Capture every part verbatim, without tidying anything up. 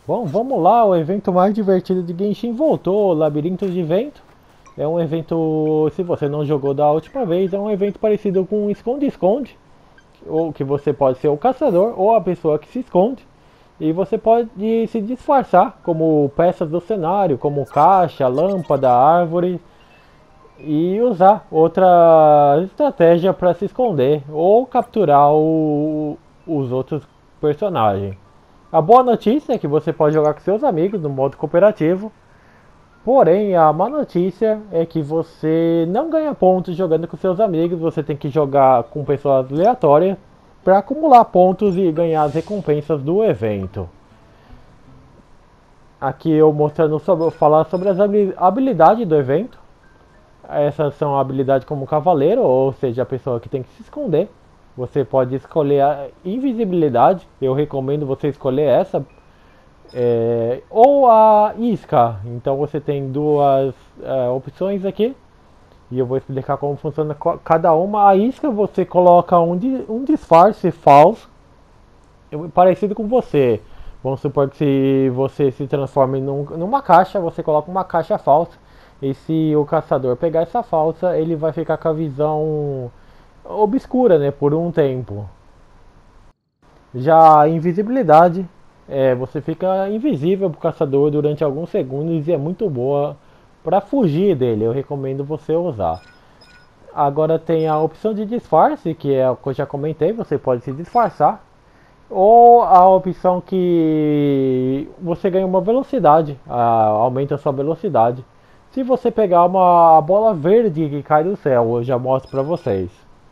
Bom, vamos lá, o evento mais divertido de Genshin voltou, Labirinto de Vento. É um evento, se você não jogou da última vez, é um evento parecido com esconde-esconde, ou que você pode ser o caçador ou a pessoa que se esconde. E você pode se disfarçar como peças do cenário, como caixa, lâmpada, árvore, e usar outra estratégia para se esconder ou capturar o- os outros personagens. A boa notícia é que você pode jogar com seus amigos no modo cooperativo. Porém, a má notícia é que você não ganha pontos jogando com seus amigos. Você tem que jogar com pessoas aleatórias para acumular pontos e ganhar as recompensas do evento. Aqui eu mostrando sobre, falar sobre as habilidades do evento. Essas são habilidades como cavaleiro, ou seja, a pessoa que tem que se esconder. Você pode escolher a invisibilidade, eu recomendo você escolher essa. É, ou a isca, então você tem duas é, opções aqui. E eu vou explicar como funciona cada uma. A isca você coloca um, um disfarce falso, parecido com você. Vamos supor que se você se transforme num, numa caixa, você coloca uma caixa falsa. E se o caçador pegar essa falsa, ele vai ficar com a visão obscura, né, por um tempo. Já a invisibilidade, é, você fica invisível para o caçador durante alguns segundos e é muito boa para fugir dele. Eu recomendo você usar. Agora tem a opção de disfarce, que é o que eu já comentei, você pode se disfarçar. Ou a opção que você ganha uma velocidade, a, aumenta a sua velocidade. Se você pegar uma bola verde que cai do céu, eu já mostro pra vocês.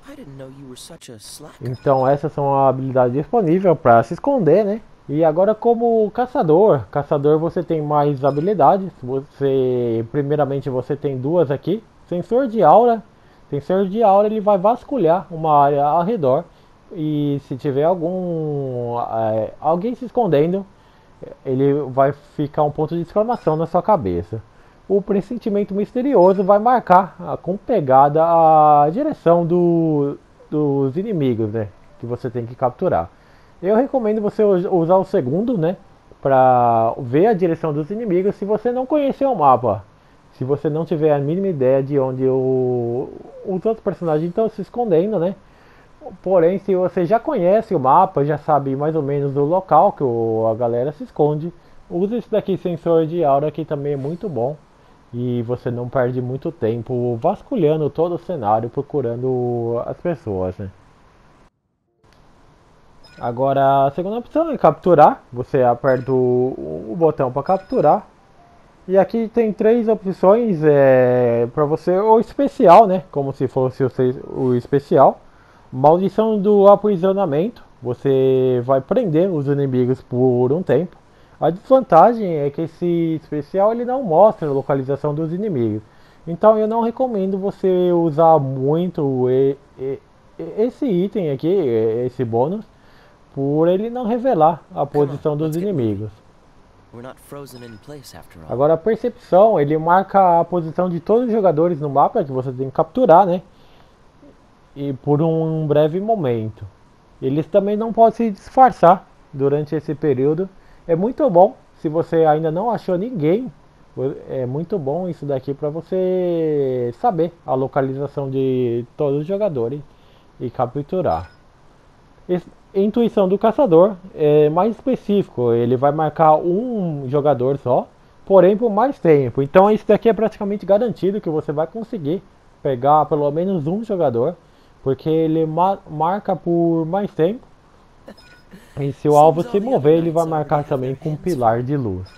Então essas são as habilidades disponíveis para se esconder, né? E agora como caçador, caçador você tem mais habilidades. Você, primeiramente você tem duas aqui. Sensor de aura. Sensor de aura ele vai vasculhar uma área ao redor. E se tiver algum é, alguém se escondendo, ele vai ficar um ponto de exclamação na sua cabeça. O pressentimento misterioso vai marcar com pegada a direção do, dos inimigos, né, que você tem que capturar. Eu recomendo você usar o segundo, né, para ver a direção dos inimigos se você não conhecer o mapa. Se você não tiver a mínima ideia de onde o, os outros personagens estão se escondendo, né. Porém, se você já conhece o mapa, já sabe mais ou menos o local que o, a galera se esconde, use esse daqui, sensor de aura, que também é muito bom. E você não perde muito tempo vasculhando todo o cenário, procurando as pessoas, né? Agora, a segunda opção é capturar. Você aperta o, o botão para capturar. E aqui tem três opções é, para você, o especial, né? Como se fosse o, o especial. Maldição do aprisionamento. Você vai prender os inimigos por um tempo. A desvantagem é que esse especial ele não mostra a localização dos inimigos. Então eu não recomendo você usar muito esse item aqui, esse bônus, por ele não revelar a posição dos inimigos. Agora a percepção, ele marca a posição de todos os jogadores no mapa que você tem que capturar, né? E por um breve momento. Eles também não podem se disfarçar durante esse período. É muito bom, se você ainda não achou ninguém, é muito bom isso daqui para você saber a localização de todos os jogadores e capturar. Intuição do caçador é mais específico, ele vai marcar um jogador só, porém por mais tempo. Então isso daqui é praticamente garantido que você vai conseguir pegar pelo menos um jogador, porque ele mar marca por mais tempo. E se o alvo se mover, ele vai marcar também com um pilar de luz.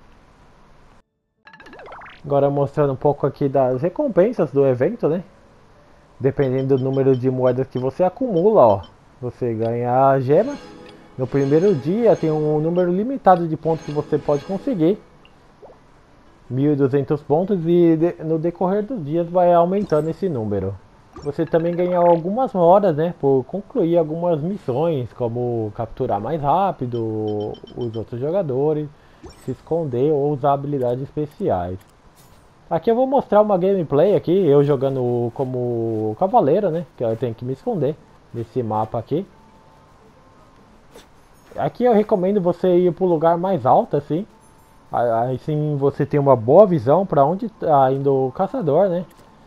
Agora mostrando um pouco aqui das recompensas do evento, né? Dependendo do número de moedas que você acumula, ó, você ganha gemas. No primeiro dia tem um número limitado de pontos que você pode conseguir. mil e duzentos pontos e de, no decorrer dos dias vai aumentando esse número. Você também ganha algumas horas, né, por concluir algumas missões, como capturar mais rápido os outros jogadores, se esconder ou usar habilidades especiais. Aqui eu vou mostrar uma gameplay aqui, eu jogando como cavaleiro, né, que eu tenho que me esconder nesse mapa aqui. Aqui eu recomendo você ir para o lugar mais alto, assim. Aí sim você tem uma boa visão para onde está indo o caçador, né?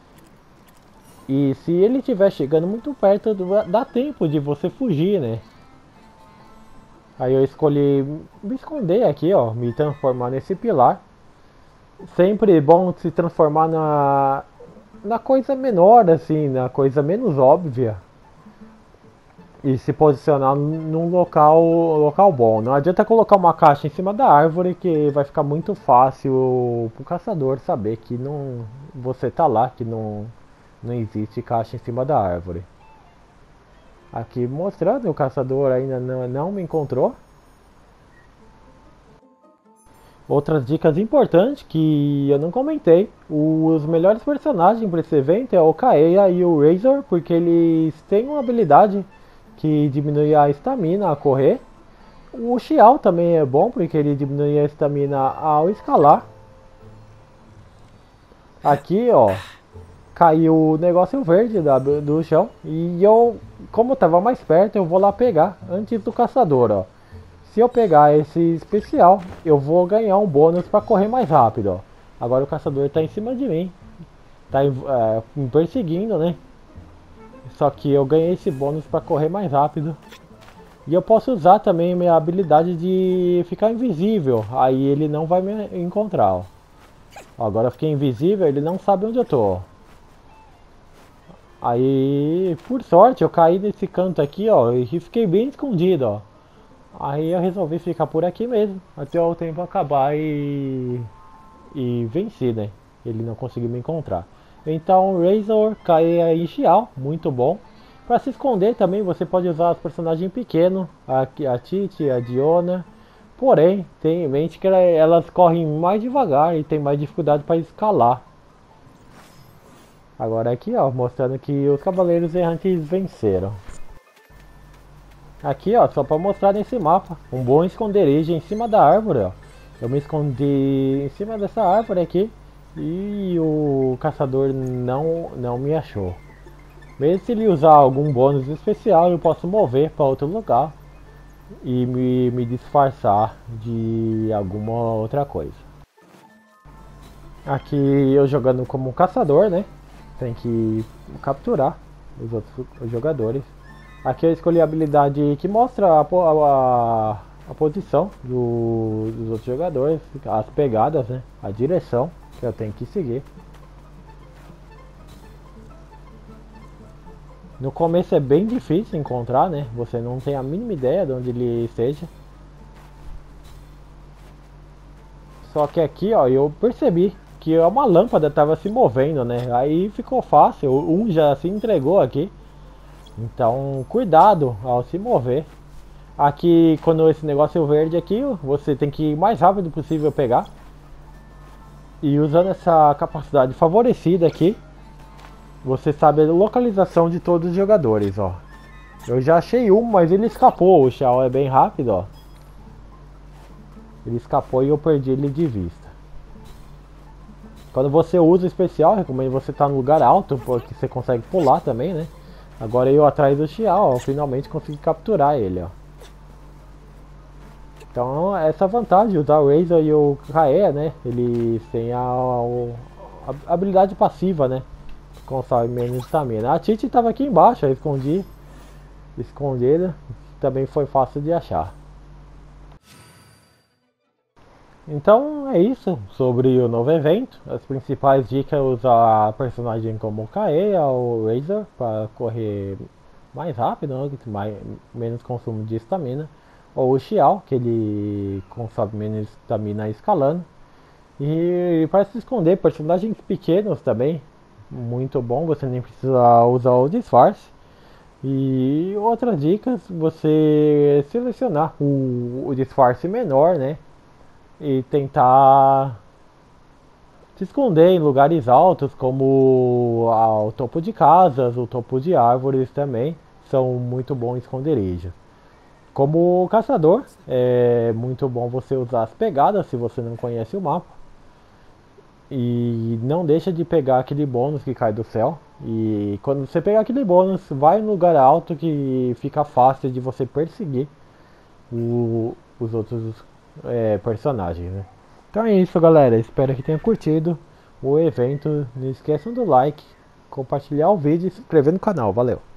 E se ele estiver chegando muito perto, dá tempo de você fugir, né? Aí eu escolhi me esconder aqui, ó, me transformar nesse pilar. Sempre bom se transformar na, na coisa menor, assim, na coisa menos óbvia. E se posicionar num local, local bom. Não adianta colocar uma caixa em cima da árvore que vai ficar muito fácil pro caçador saber que não, você tá lá, que não, não existe caixa em cima da árvore. Aqui mostrando, o caçador ainda não, não me encontrou. Outras dicas importantes que eu não comentei. Os melhores personagens para esse evento é o Kaeya e o Razor, porque eles têm uma habilidade que diminui a estamina a correr. O Xiao também é bom, porque ele diminui a estamina ao escalar. Aqui, ó, caiu o negócio verde da, do chão. E eu, como eu tava mais perto, eu vou lá pegar antes do caçador, ó. Se eu pegar esse especial, eu vou ganhar um bônus para correr mais rápido, ó. Agora o caçador está em cima de mim. Tá é, me perseguindo, né? Só que eu ganhei esse bônus para correr mais rápido. E eu posso usar também minha habilidade de ficar invisível. Aí ele não vai me encontrar, ó. Agora eu fiquei invisível, ele não sabe onde eu tô, ó. Aí, por sorte, eu caí nesse canto aqui, ó. E fiquei bem escondido, ó. Aí eu resolvi ficar por aqui mesmo, até o tempo acabar e, e venci, né? Ele não conseguiu me encontrar. Então Razor, Kaeya e Xiao, muito bom. Para se esconder também você pode usar os personagens pequenos, a, a Titi, a Diona. Porém, tenha em mente que elas correm mais devagar e tem mais dificuldade para escalar. Agora aqui, ó, mostrando que os Cavaleiros Errantes venceram. Aqui, ó, só para mostrar nesse mapa, um bom esconderijo em cima da árvore, ó. Eu me escondi em cima dessa árvore aqui e o caçador não, não me achou. Mesmo se ele usar algum bônus especial, eu posso mover para outro lugar e me, me disfarçar de alguma outra coisa. Aqui eu jogando como caçador, né? Tem que capturar os outros jogadores. Aqui eu escolhi a habilidade que mostra a, a, a posição do, dos outros jogadores, as pegadas, né? A direção que eu tenho que seguir. No começo é bem difícil encontrar, né? Você não tem a mínima ideia de onde ele esteja. Só que aqui, ó, eu percebi que uma lâmpada estava se movendo, né? Aí ficou fácil, um já se entregou aqui. Então, cuidado ao se mover. Aqui, quando esse negócio verde aqui, você tem que ir o mais rápido possível pegar. E usando essa capacidade favorecida aqui, você sabe a localização de todos os jogadores, ó. Eu já achei um, mas ele escapou. O Xiao é bem rápido, ó. Ele escapou e eu perdi ele de vista. Quando você usa o especial, recomendo você estar no lugar alto, porque você consegue pular também, né? Agora eu atrás do Xiao, ó, finalmente consegui capturar ele, ó. Então essa vantagem de usar o Razor e o Kaeya, né? Eles têm a, a, a habilidade passiva, né? Consome menos estamina. A Titi estava aqui embaixo, eu escondi. Escondida. Também foi fácil de achar. Então é isso sobre o novo evento. As principais dicas é usar personagem como o Kaeya ou o Razor para correr mais rápido, né? mais, menos consumo de estamina. Ou o Xiao, que ele consome menos estamina escalando. E para se esconder, personagens pequenos também. Muito bom, você nem precisa usar o disfarce. E outras dicas, você selecionar o, o disfarce menor, né? E tentar se esconder em lugares altos, como o topo de casas, o topo de árvores também são muito bons esconderijos. Como caçador, é muito bom você usar as pegadas se você não conhece o mapa. E não deixa de pegar aquele bônus que cai do céu. E quando você pegar aquele bônus, vai em lugar alto que fica fácil de você perseguir o, os outros é, personagens, né? Então é isso, galera. Espero que tenham curtido o evento. Não esqueçam do like, compartilhar o vídeo e se inscrever no canal. Valeu!